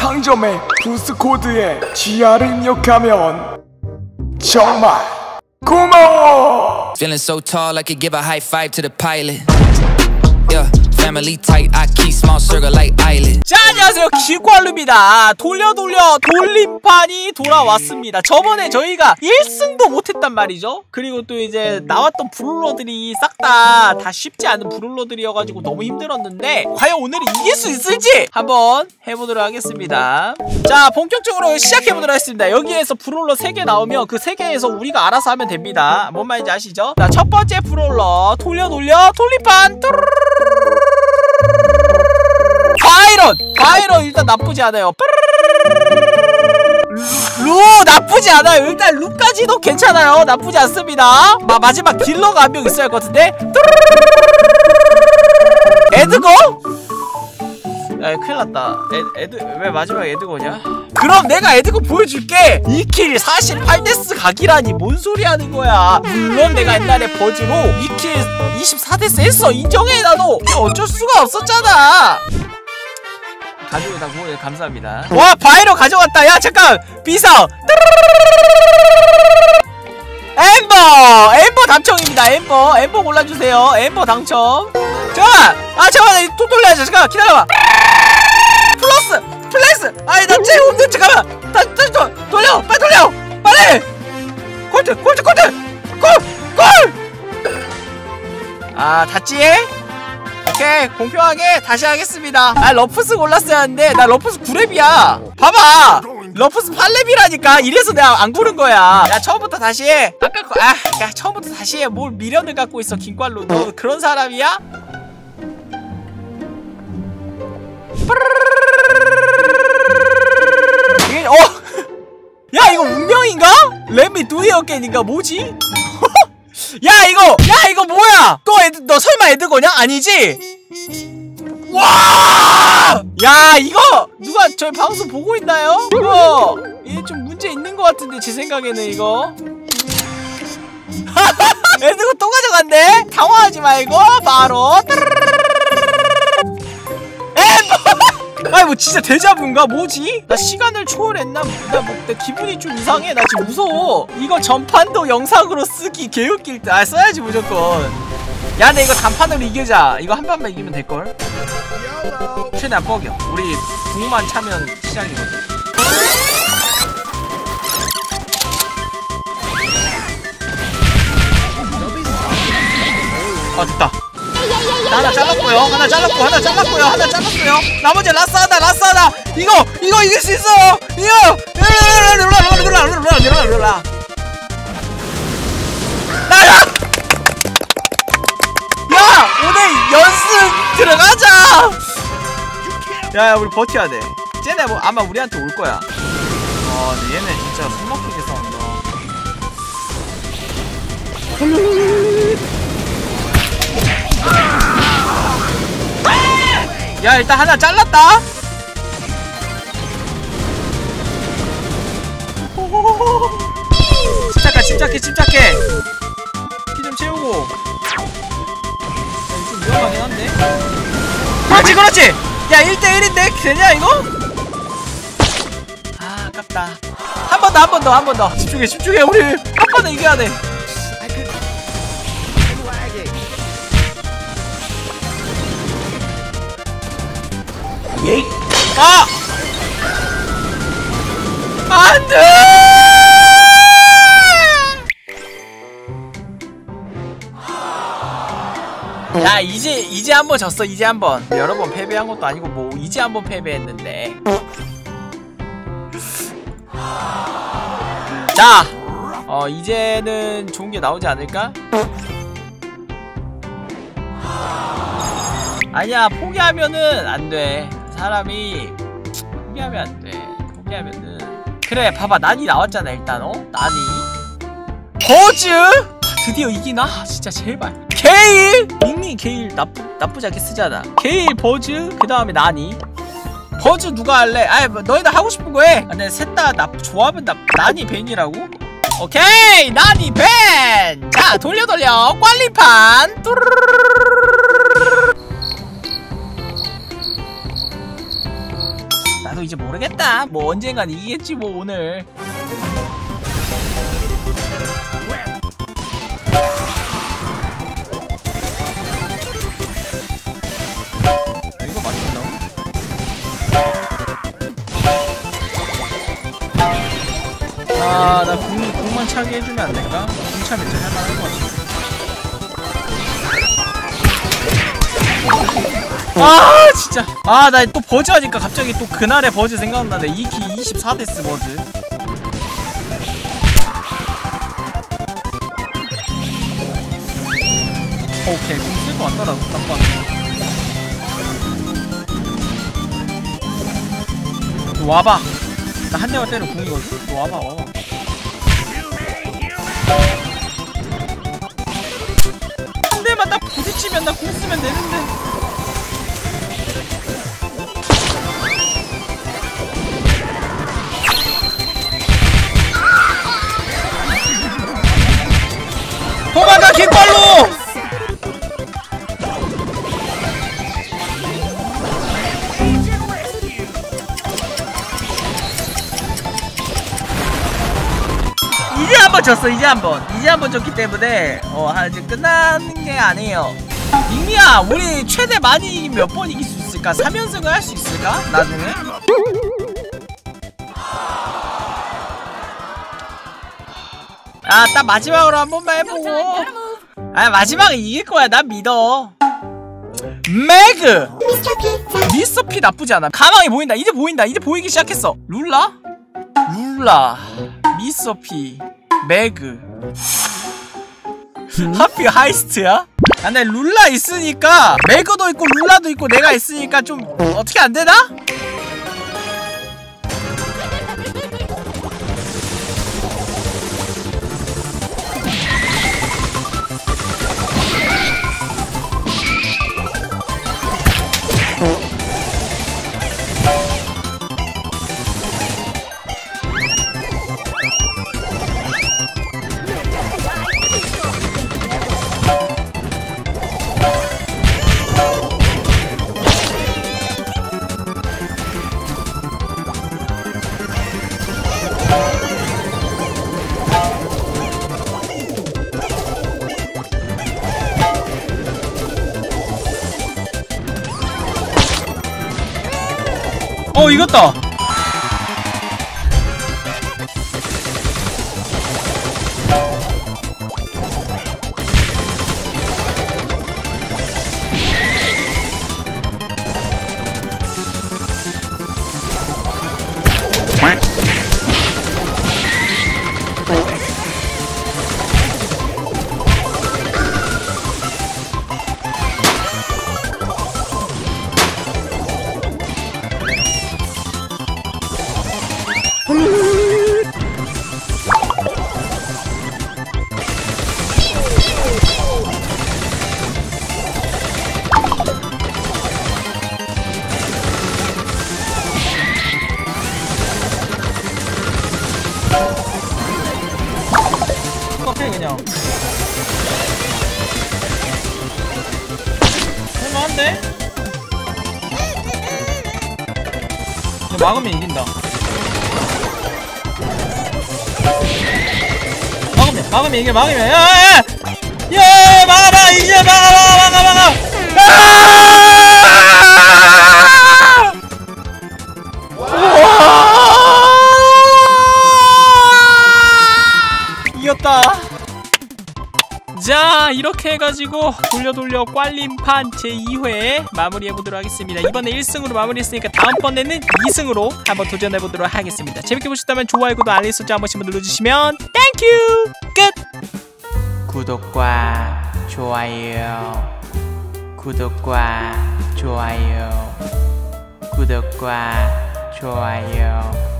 상점의 부스코드에 GR을 입력하면 정말 고마워. Feeling so tall I could give a high five to the pilot. Yeah, family tight, I keep small circle like island. 자, 안녕하세요, 기관루입니다. 돌림판이 돌아왔습니다. 저번에 저희가 1승도 못했단 말이죠. 그리고 또 이제 나왔던 브롤러들이 싹 다 쉽지 않은 브롤러들이어가지고 너무 힘들었는데 과연 오늘은 이길 수 있을지 한번 해보도록 하겠습니다. 자, 본격적으로 시작해보도록 하겠습니다. 여기에서 브롤러 3개 나오면 그 3개에서 우리가 알아서 하면 됩니다. 뭔 말인지 아시죠? 자, 첫 번째 브롤러 돌림판 바이런 일단 나쁘지 않아요. 루 나쁘지 않아요. 일단 루까지도 괜찮아요. 나쁘지 않습니다. 마지막 딜러가 한 명 있어야 할 것 같은데. 에드거? 야, 큰일났다. 왜 마지막에 에드거냐? 그럼 내가 에드거 보여줄게. 2킬 48데스 각이라니 뭔 소리 하는 거야. 물론 내가 옛날에 버즈로 2킬 24데스 했어. 인정해. 나도 어쩔 수가 없었잖아. 가져오다 고마워요. 감사합니다. 와, 바이로 가져왔다. 야, 잠깐 비상. 엠버 당첨입니다. 엠버 골라주세요. 엠버 당첨. 잠깐만 또 돌려야지. 잠깐만 기다려봐. 플레이스. 아니 나 쟤 없는. 잠깐만 돌려. 빨리 돌려. 빨리. 골. 아, 닿지? 오케이, 공평하게 다시 하겠습니다. 아, 러프스 골랐어야 하는데 나 러프스 9렙이야 봐봐. 러프스 8렙이라니까. 이래서 내가 안 고른 거야. 야, 처음부터 다시 해. 야, 처음부터 다시 해. 뭘 미련을 갖고 있어, 긴말로. 너 그런 사람이야? 야, 이거 운명인가? 렛미 두이어게인가 뭐지? 야, 이거 뭐야? 너 설마 에드거냐? 아니지? 와! 야, 이거 누가 저희 방송 보고 있나요? 이거 이게 좀 문제 있는 것 같은데, 제 생각에는 이거. 에드거 또 가져간대? 당황하지 말고 바로. 아니 뭐 진짜 데자부인가? 뭐지? 나 시간을 초월했나? 내 기분이 좀 이상해. 나 지금 무서워. 이거 전판도 영상으로 쓰기 개웃길 때. 아, 써야지 무조건. 야, 근데 이거 단판으로 이기자. 이거 한 판만 이기면 될걸? 최대한 뻐겨. 우리 궁만 차면 시작이거든. 아, 됐다. 하나 잘랐고요. 나머지 라스하다. 이거 이길 수 있어. 이거. 야, 오늘 연습 들어가자. 야, 우리 버텨야 돼. 쟤네 뭐 아마 우리한테 올 거야. 근데 얘네 진짜 숨 막히게 싸운다. 야, 일단 하나 잘랐다. 침착해. 피 좀 채우고. 좀 위험하긴 한데. 그렇지. 야, 1대1인데 되냐 이거? 아, 아깝다. 한 번 더. 집중해. 우리 한 번은 이겨야 돼. 예이. 안돼. 야, 이제 한 번 졌어. 이제 한 번. 여러 번 패배한 것도 아니고 뭐 이제 한 번 패배했는데. 자, 이제는 좋은 게 나오지 않을까? 아니야, 포기하면은 안 돼. 사람이 포기하면 안 돼. 포기하면은. 그래, 봐봐. 난이 나왔잖아. 일단 난이 버즈 드디어 이기나? 진짜 제발. 게일! 밍밍 게일 나쁘지 않게 쓰잖아. 게일, 버즈, 그 다음에 난이. 버즈 누가 할래? 아이, 뭐 너희들 하고 싶은 거 해. 근데 셋 다 조합은 난이 벤이라고? 오케이! 난이 벤! 자, 돌려 꽐림판. 나도 이제 모르겠다. 뭐 언젠간 이기겠지 뭐 오늘. 이거 맞췄나? 아, 나 궁만 차게 해주면 안 될까? 궁 차면 진짜 할만한 것 같은데. 아 진짜. 아 나 또 버즈 하니까 갑자기 또 그날의 버즈 생각나네. 2키 24데스 버즈. 오케이 좀 쓸 것 같더라고 딱 봐도. 너 와봐. 나 한 대만 때려 궁이거든? 너 와봐 와봐. 한 대만 딱 부딪히면 나 궁 쓰면 되는데. 도망가 킥발로! 이제 한번 졌어. 이제 한번 졌기 때문에 아직 끝나는 게 아니에요. 닉미야 우리 최대 많이 몇 번 이길 수 있을까? 3연승을 할 수 있을까? 나중에? 아, 딱 마지막으로 한 번만 해보고. 아, 마지막에 이길 거야. 난 믿어. 매그! 미스터 P 나쁘지 않아. 가망이 보인다. 이제 보인다. 이제 보이기 시작했어. 룰라? 미스터 P, 매그. 하필 하이스트야? 아, 근데 룰라 있으니까 매그도 있고 룰라도 있고 내가 있으니까 좀 어떻게 안 되나? 이겼다. 그냥 할만한데? 막으면 이긴다. 막으면 이겨. 막으면 야 막아봐. 이제 막아. 이겼다. 자, 이렇게 해가지고 돌려 꽐림판 제2회 마무리해보도록 하겠습니다. 이번에 1승으로 마무리했으니까 다음번에는 2승으로 한번 도전해보도록 하겠습니다. 재밌게 보셨다면 좋아요, 구독, 알림 설정 한 번씩만 눌러주시면 땡큐! 끝! 구독과 좋아요, 구독과 좋아요.